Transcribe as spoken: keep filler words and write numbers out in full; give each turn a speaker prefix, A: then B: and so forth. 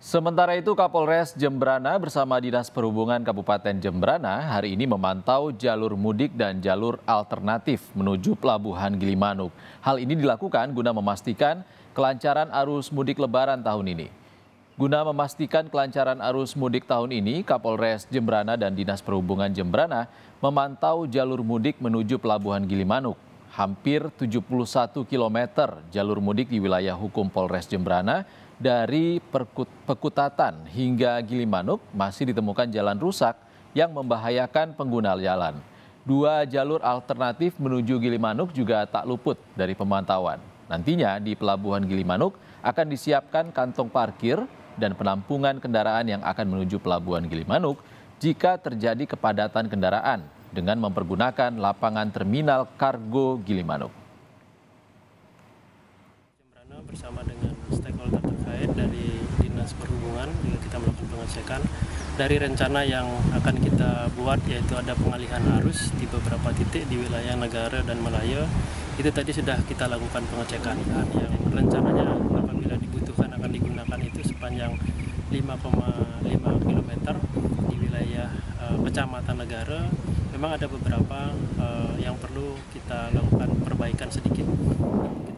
A: Sementara itu, Kapolres Jembrana bersama Dinas Perhubungan Kabupaten Jembrana hari ini memantau jalur mudik dan jalur alternatif menuju Pelabuhan Gilimanuk. Hal ini dilakukan guna memastikan kelancaran arus mudik Lebaran tahun ini. Guna memastikan kelancaran arus mudik tahun ini, Kapolres Jembrana dan Dinas Perhubungan Jembrana memantau jalur mudik menuju Pelabuhan Gilimanuk. Hampir tujuh puluh satu kilometer jalur mudik di wilayah hukum Polres Jembrana dari Pekutatan hingga Gilimanuk masih ditemukan jalan rusak yang membahayakan pengguna jalan. Dua jalur alternatif menuju Gilimanuk juga tak luput dari pemantauan. Nantinya di Pelabuhan Gilimanuk akan disiapkan kantong parkir dan penampungan kendaraan yang akan menuju Pelabuhan Gilimanuk jika terjadi kepadatan kendaraan dengan mempergunakan lapangan terminal kargo Gilimanuk.
B: Jembrana bersama dengan stakeholder terkait dari Dinas Perhubungan juga kita melakukan pengecekan dari rencana yang akan kita buat, yaitu ada pengalihan arus di beberapa titik di wilayah Negara dan Melaya. Itu tadi sudah kita lakukan pengecekan, dan yang rencananya apabila dibutuhkan akan digunakan itu sepanjang lima koma lima kilometer di wilayah uh, Kecamatan Negara. Memang ada beberapa uh, yang perlu kita lakukan perbaikan sedikit.